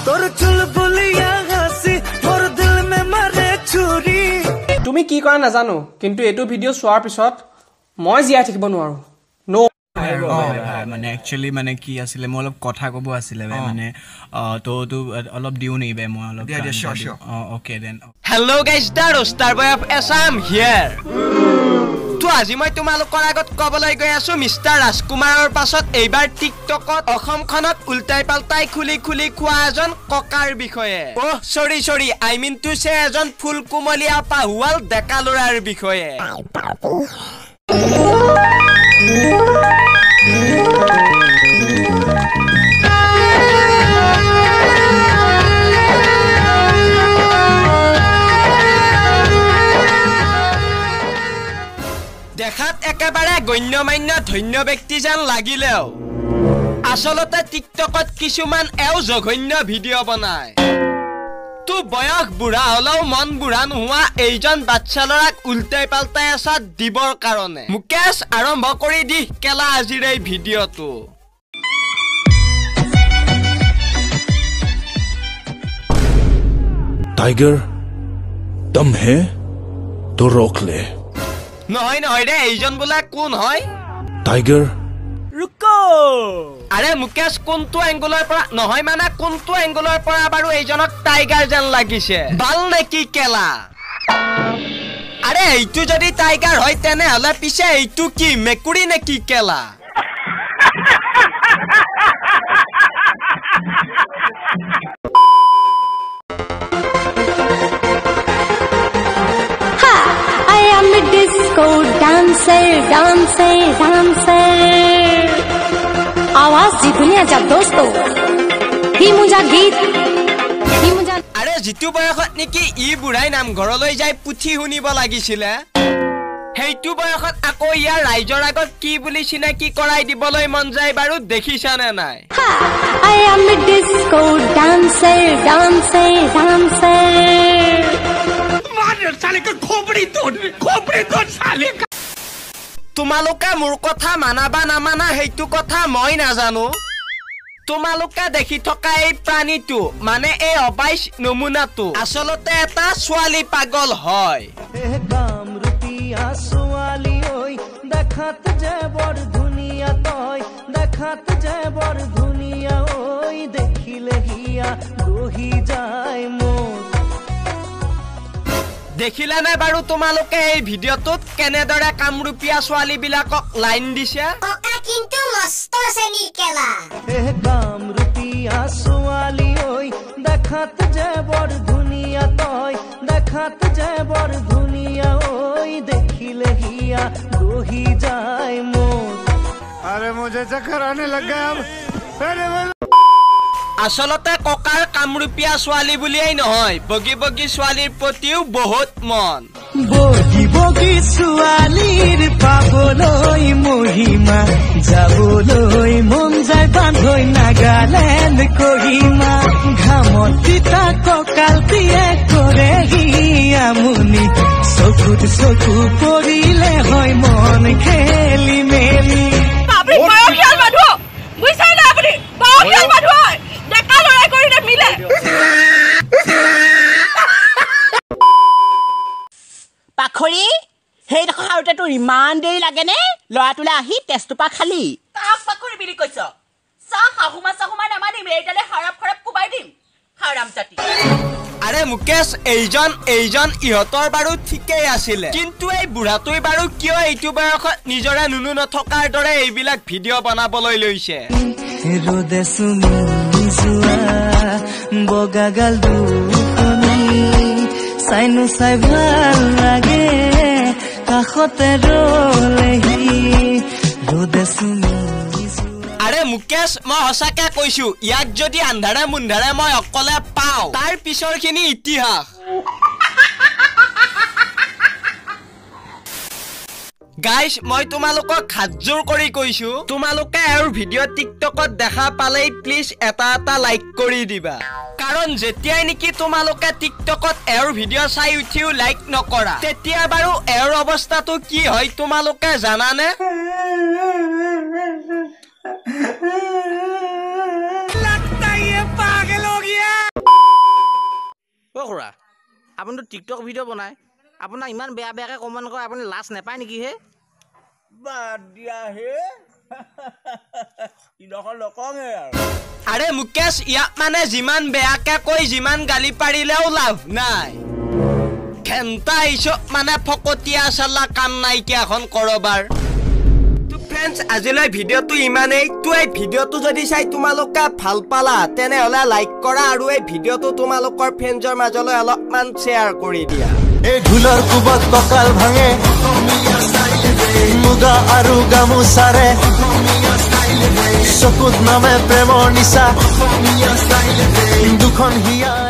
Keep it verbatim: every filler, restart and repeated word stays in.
তোর চুলবুলিয়া হাসি মোর দিল মে মারে ছুরি তুমি কি কৰা নাজানো কিন্তু এটো ভিডিও চোৱাৰ পিছত মই জিয়াই থাকিব নোৱাৰো নো মানে একচুয়ালি মানে কি আছিলে মই অলপ কথা কব আছিলে মানে তো তো অলপ দিও নেই বে মই অলপ okay then hello' guys the roaster boy of Assam here তো আজি মই তোমালোকৰ আগত কবলৈ গৈ আছো মিষ্টাৰ ৰাজকুমাৰৰ পাছত এইবাৰ টিকটকত অসমখনত উল্টাই পাল্টাই খুলি খুলি খোৱা এজন ককাৰ বিষয়ে অ সৰি সৰি আই মিন টু সে এজন ফুল কুমলীয়া পাহুৱাল ডেকা ল'ৰাৰ বিষয়ে দেখাত একেবাৰে গণ্যমান্য ধন্য ব্যক্তি যেন লাগিলেও আসলতে টিকটকত কিছুমান এও জঘন্য ভিডিঅ' বনায় তো বয়স বুঢ়া হলেও মন বুঢ়া নোহোৱা এইজন বাচ্চা ল'ৰাক উল্টাই পাল্টাই আছাত দিবৰ কাৰণে মুকেশ আৰম্ভ কৰি দি কেলা আজিৰ এই ভিডিঅ'টো टाइगर दम है तो रोक ले নহয় নহয় ৰে এইজন বোলে কোন হয় टाइगर रुको আরে মুকেশ কোনটো এঙ্গলৰ পৰা নহয় মানে কোনটো এঙ্গলৰ পৰা বাৰু এইজনক টাইগাৰ যেন লাগিছে বাল নেকি কেলা আরে এইটো যদি টাইগাৰ হয় তেনে হলে পিছে এইটো কি মেকুৰী নেকি কেলা disco dancer dancer dancer आवाज जी दुनिया जब दोस्तों ही मुझा गीत ही मुझा अरे जितु बयखत नेकी इ बुঢ়াই নাম ঘৰলৈ যাই পুথি শুনিব লাগিছিলে হেইটু বয়খত আকৌ ইয়াৰ ৰাইজৰ আগত কি বুলি চিনাকি কৰাই দিবলৈ মন যায় বাৰু দেখিছানে নাই I am a disco dancer dancer dancer साले का खोपड़ी तोड़ खोपड़ी तोड़ साले का তোমালোকে মোৰ কথা মানাবা নামানা হেইটো কথা মই নাজানো তোমালোকে দেখি থকা এই প্ৰাণীটো মানে এই অবাইশ নমুনাটো আসলতে এটা ছোৱালী পাগল হয় গাম রুপিয়া ছোৱালী ঐ দেখাত যে বৰ ধুনিয়া তই দেখাত যে বৰ ধুনিয়া ঐ দেখিলে হিয়া ৰহি যায় মোৰ দেখিলা নাই বাৰু তোমালোকে এই ভিডিঅ'টোত কেনেদৰে কামৰূপীয়া ছোৱালী বিলাকক লাইন দিছে কিন্তু মস্ত চেনি কেলা এ কামৰূপীয়া ছোৱালী ঐ দেখাত যে বৰ ধুনিয়া তই দেখাত যে বৰ ধুনিয়া ঐ দেখিলে হিয়া ৰহি যায় মোৰ আরে মুঝে চক্कर आने लग गया अब আসলতে ককাৰ কামৰূপীয়া ছোৱালী বুলিয়েই নহয় বগি বগি ছোৱালীৰ প্ৰতিও বহুত মন বগি বগি ছোৱালীৰ পাবলৈ মহিমা যাবলৈ মন যায় বান্ধৈ নাগালেণ্ড কহিমা ঘামত তিতা কঁকাল দিয়ে কৰে আমনি চকুত চকু পৰিলে হয় মন খেলি মেলি পাখৰি হেই দেখো হাউতে তোৰ ইমান দেৰি লাগে নে লৰাটোলে আহি তেজটোপা খালি কাক পাখৰি বুলি কৈছ চা হাহুমা চাহুমা নামানিম এইডালে খৰাপ খৰাপ কুবাই দিম হাৰাম জাতি আরে মুকেশ এইজন এইজন ইহতৰ বাৰু ঠিকেই আছিলে কিন্তু এই বুঢ়াটোই বাৰু কিয় এইটো বয়সত নিজৰে নুনু নথকাৰ দৰে এইবিলাক ভিডিঅ' বনাবলৈ লৈছে রোদে সুমি জুয়া বগাগাল দুখনি চাইনো চাই ভাল লাগে কাষতে ৰলেহি ৰোদে সুমি আরে মুকেশ মই সঁচাকে কৈছো ইয়াক যদি আন্ধাৰে মুন্ধাৰে মই অকলে পাওঁ তাৰ পিছৰখিনি ইতিহাস গাইস মই তোমালোকক হাতজোৰ কৰি কৈছো তোমালোকে আৰু ভিডিঅ' টিকটকত দেখা পালেই প্লিজ এটা এটা লাইক কৰি দিবা কাৰণ যেতিয়াই নেকি তোমালোকে টিকটকত এৰ ভিডিঅ' চাই উঠিও লাইক নকৰা তেতিয়া বাৰু এৰ অৱস্থাটো কি হয় তোমালোকে জানানে लगता है ये पागल हो गया খুৰা আপুনিতো টিকটক ভিডিঅ' বনায় আপোনাক ইমান বেয়া বেয়াকৈ কমেণ্ট কৰে আপুনি লাজ নাপায় নেকি হে বাদ দিয়া হে ইডখৰ নকঙে আৰু আৰে মুকেশ ইয়াক মানে যিমান বেয়াকে কৈ যিমান গালি পাৰিলেও লাভ নাই ঘেন্টা ইছক মানে ফকতীয়া চালা কাম নাইকিয়াখন কৰবাৰ তো ফ্ৰেণ্ডছ আজিলৈ ভিডিঅ'টো ইমানেই তো এই ভিডিঅ'টো যদি চাই তোমালোকে ভাল পালা তেনেহ'লে লাইক কৰা আৰু এই ভিডিঅ'টো তোমালোকৰ ফ্ৰেণ্ডৰ মাজলৈ অলপমান শ্বেয়াৰ কৰি দিয়া এই ঢোলৰ কোবত কঁকাল ভাঙে মুগা আৰু গামোচাৰে চকুত নামে প্ৰেমৰ নিচা দুখন হিয়া